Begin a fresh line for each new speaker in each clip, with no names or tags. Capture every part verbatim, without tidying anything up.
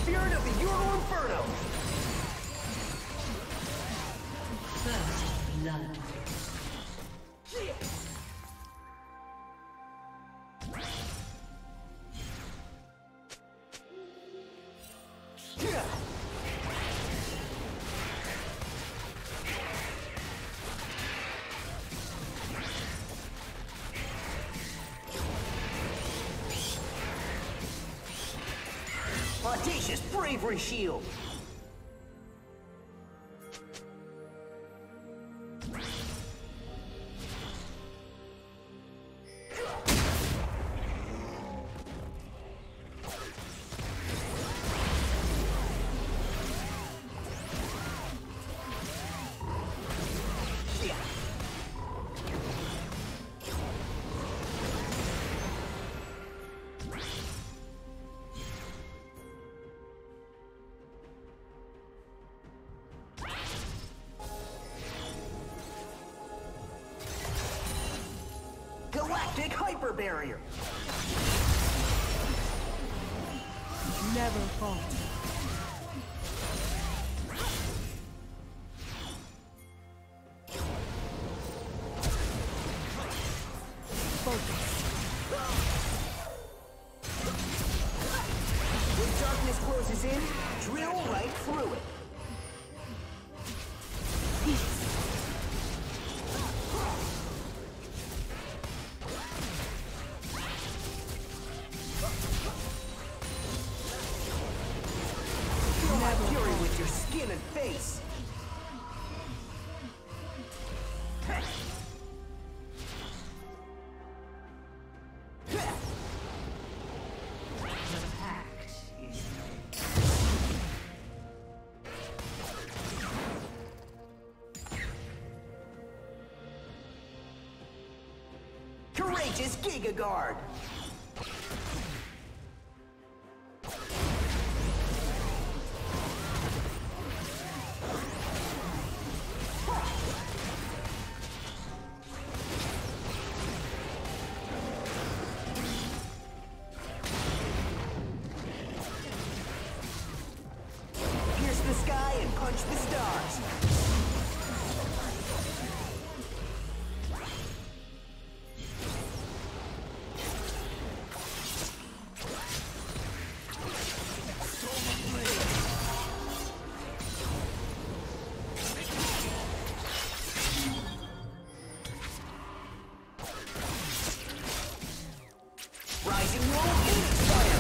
spirit of the Euro Inferno!
First blood.
Audacious bravery shield! Galactic hyper barrier.
Never falter. Focus.
When darkness closes in, drill right through it. Fury with your skin and face. Courageous Giga Guard. The sky and punch the stars. Rising roll, Phoenix Fire.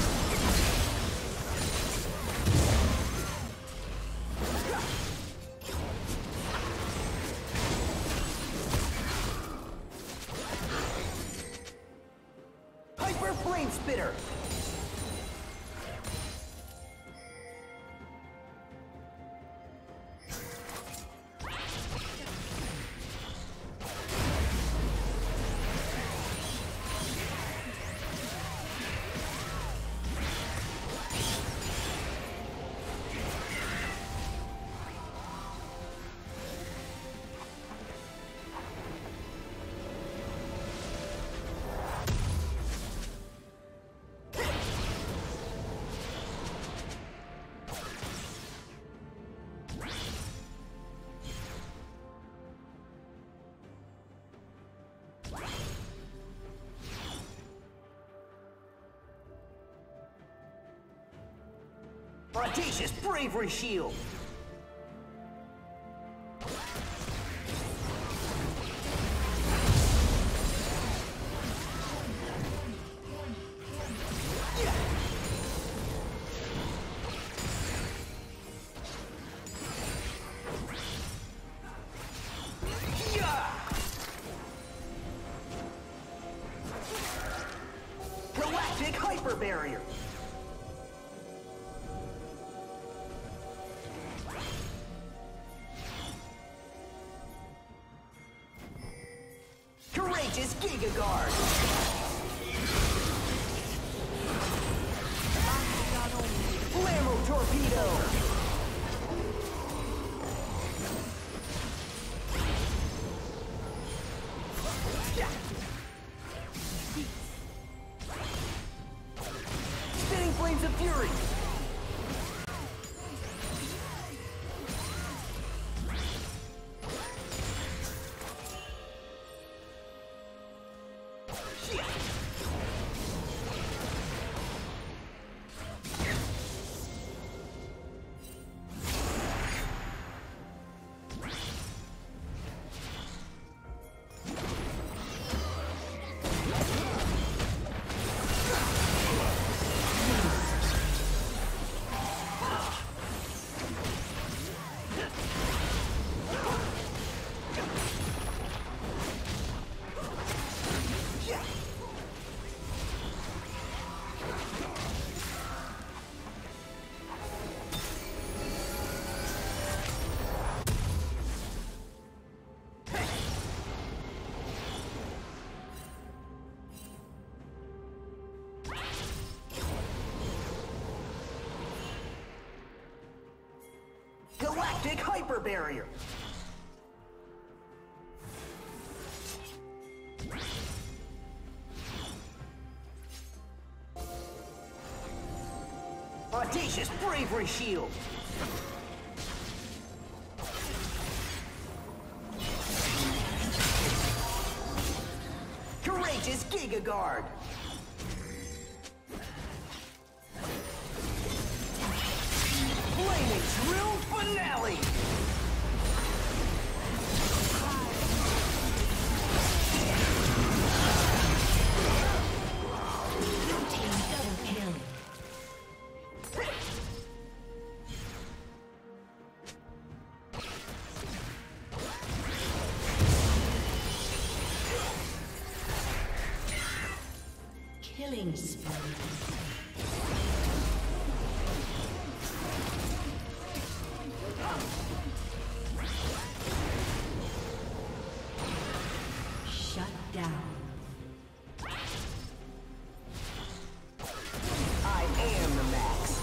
Flame Spitter! Audacious bravery shield! Galactic hyper barrier! Courageous Giga Guard! Flammo Torpedo! Spinning Flames of Fury! barrier. Audacious bravery shield. Courageous Giga Guard. Flaming Drill Finale.
Killing spree. Shut down.
I am the max.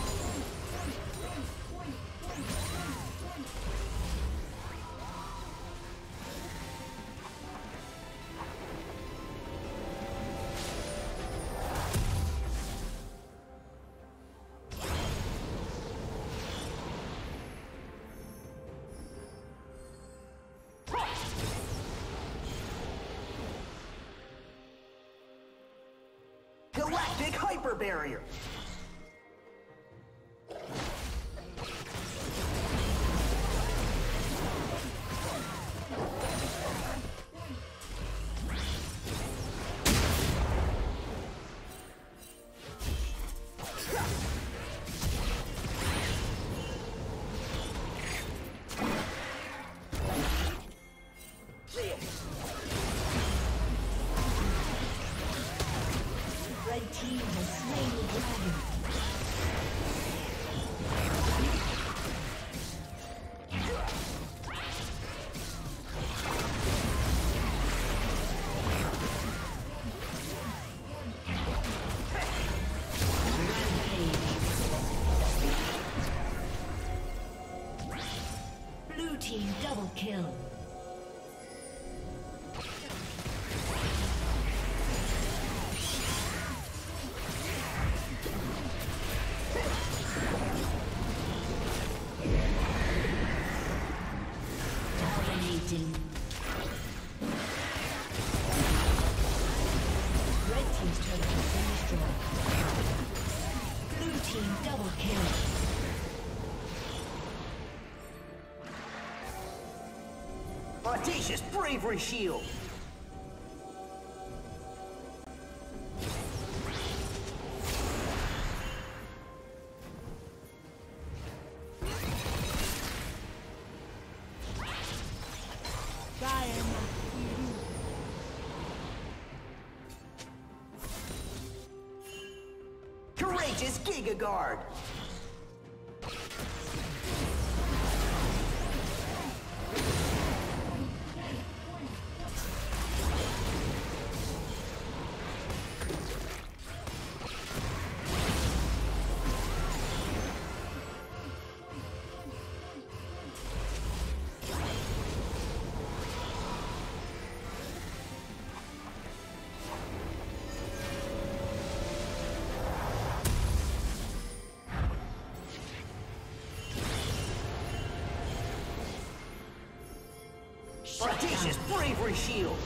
Galactic Hyper Barrier.
Red team has slain the dragon. Blue team double kill. Dominating. Red team's turret has been destroyed. Blue team double kill.
Audacious bravery shield. Courageous Giga Guard. Audacious bravery shield.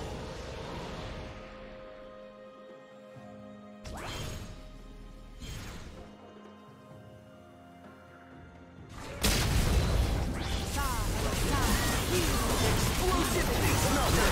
Explosive face melter.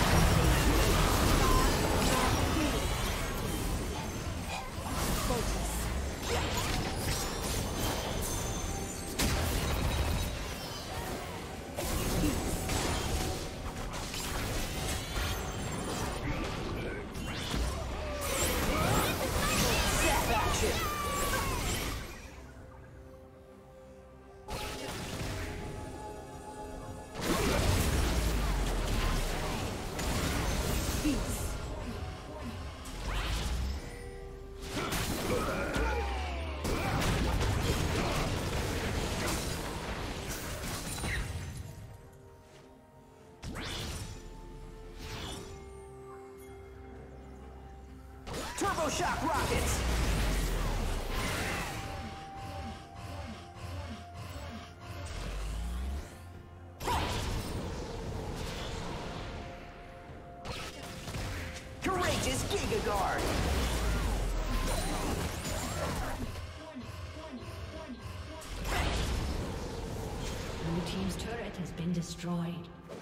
Turbo shock rockets! Courageous Giga Guard!
Blue team's turret has been destroyed.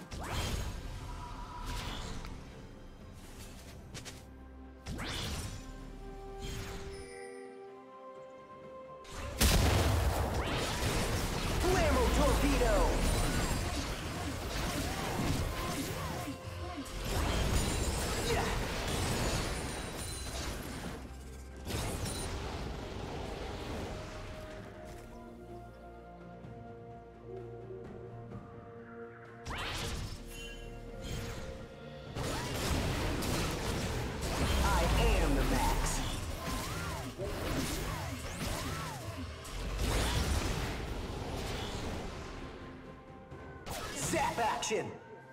Zap action!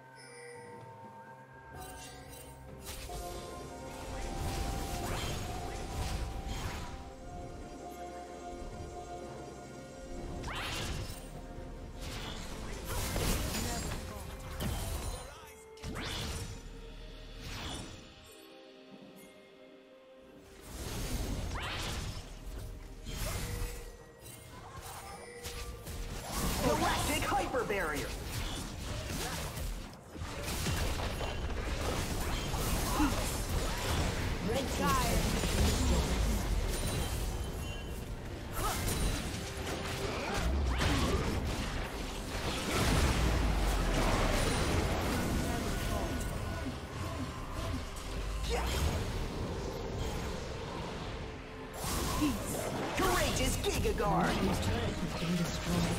Galactic Hyper Barrier! Courageous Giga Guard! Red team's turret has been destroyed.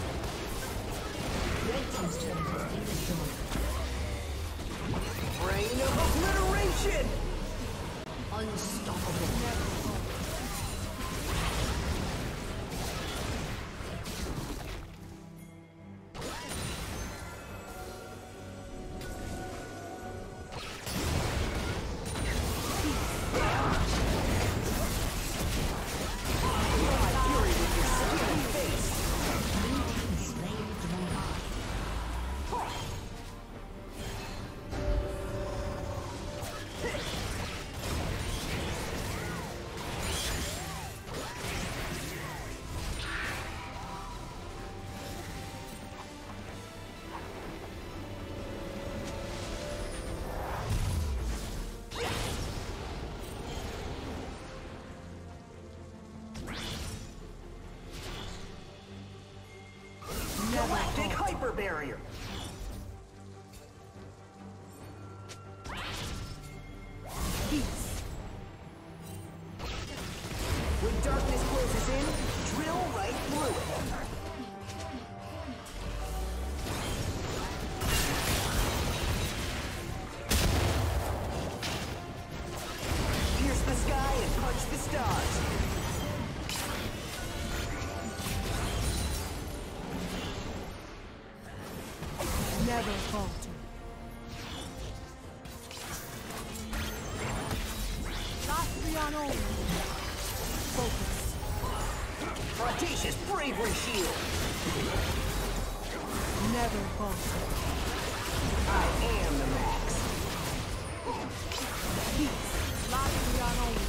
Red team's turret has been destroyed.
Brain of obliteration!
Unstoppable.
Galactic Hyper Barrier! Peace! When darkness closes in, drill right through it! Pierce the sky and punch the stars!
Never falter. Lastrian only. Focus.
Audacious Bravery Shield!
Never falter.
I am the max!
Peace. Lastrian only.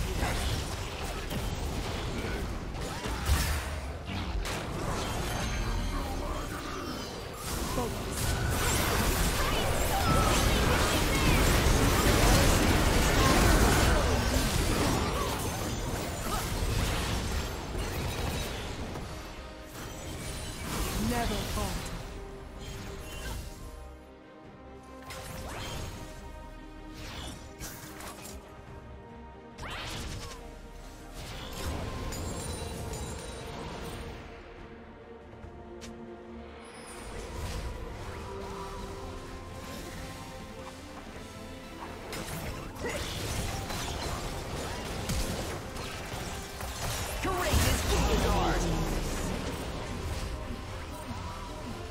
Focus. Never falter.
Courageous Giga Guard!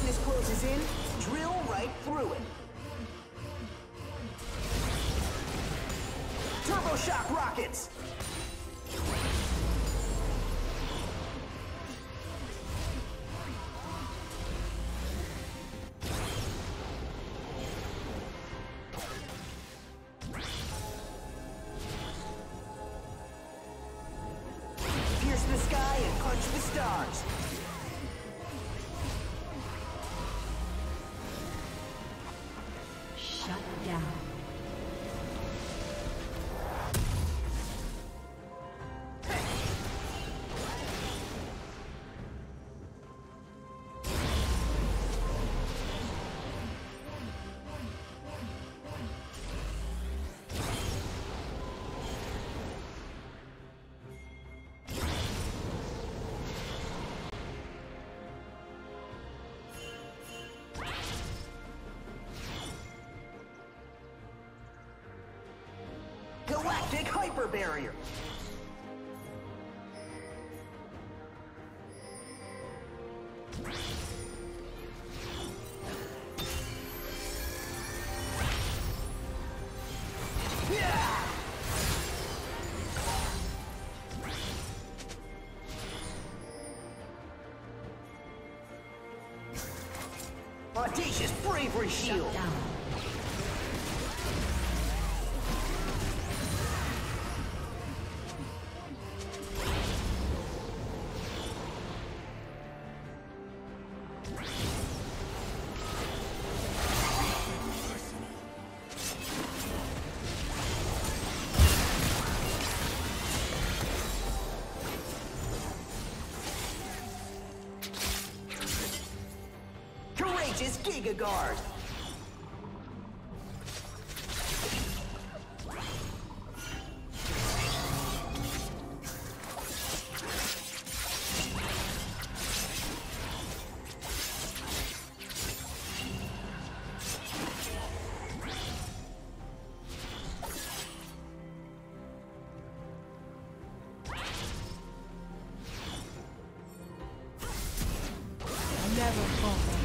darkness closes in, drill right through it. Turbo shock rockets! Pierce the sky and punch the stars.
Shut down.
Galactic hyper barrier. Audacious bravery shield.
Shut down.
Courageous Giga Guard.
Never falter.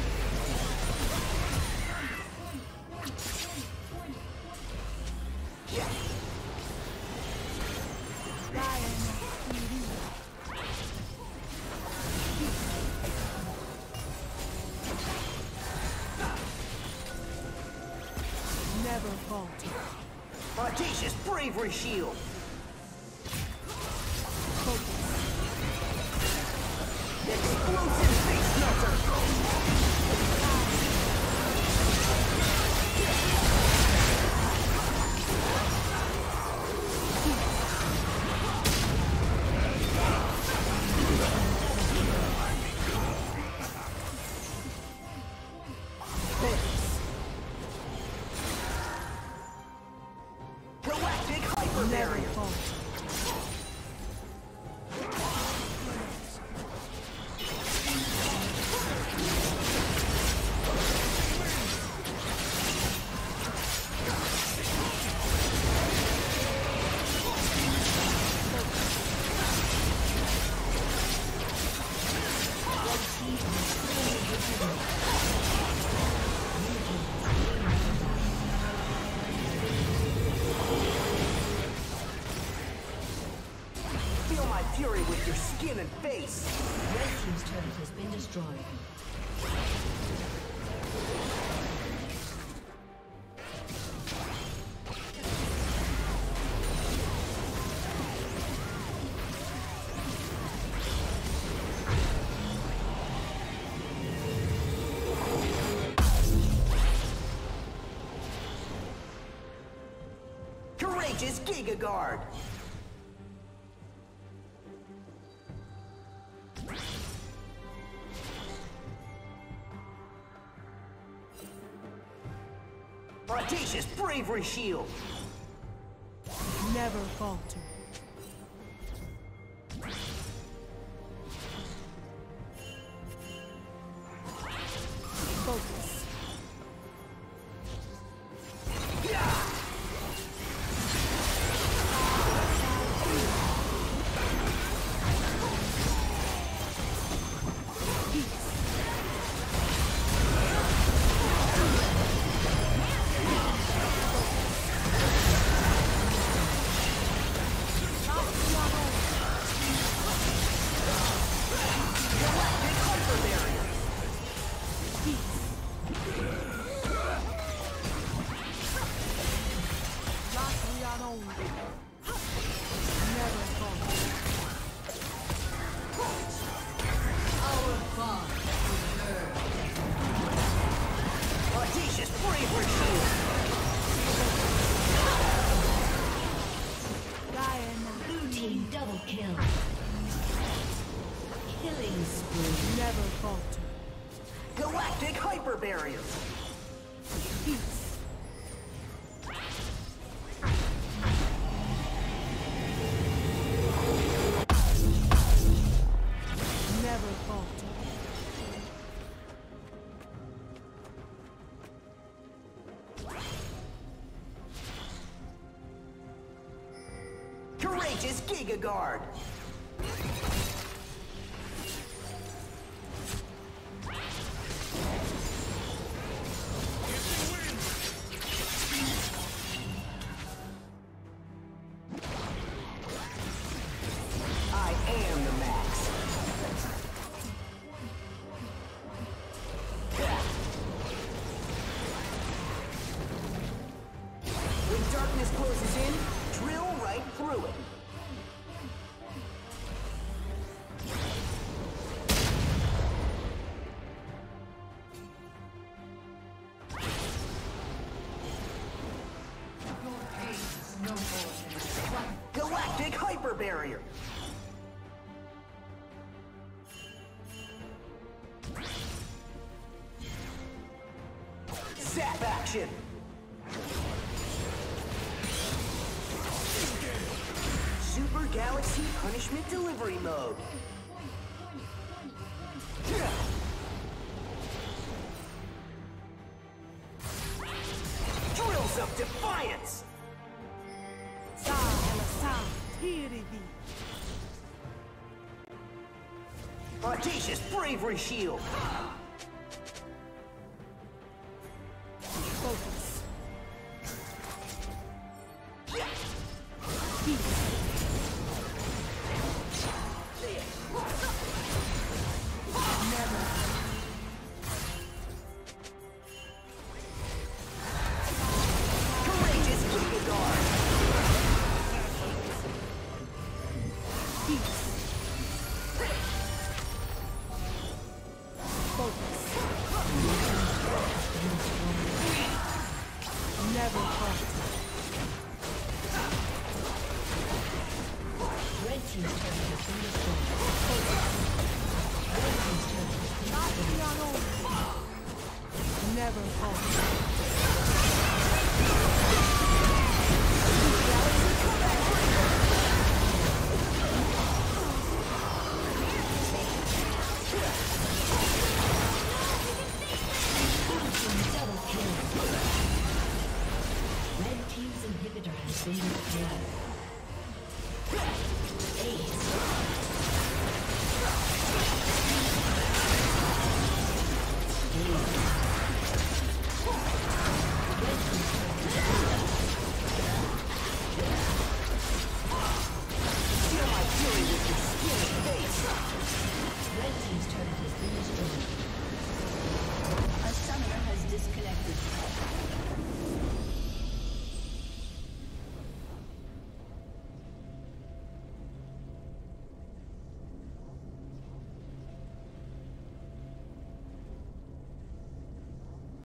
Never falter.
Audacious bravery shield.
Focus.
Explosive face melter. Galactic hyper
Never
barrier.
falter.
Feel my fury with your skin and face.
Red team's turret has been destroyed.
Courageous Giga Guard. Audacious bravery shield.
Never falter. Focus.
Braver shield.
Blue team double kill. Killing spree.
Never falter.
Galactic hyper barrier.
Peace. Never falter.
Courageous Giga Guard. I am the max. When darkness closes in, drill right through it. Galactic hyper barrier. Zap action. Super Galaxy Punishment Delivery Mode. Drills of Defiance.
Sa ela sa tirivi.
Audacious Bravery Shield.
Focus. Peace. Never.
Courageous Giga Guard.
Peace. Focus. Never falter.
Red team's turret has been destroyed. Red team's turret has been
Not
destroyed.
beyond all. Never falter.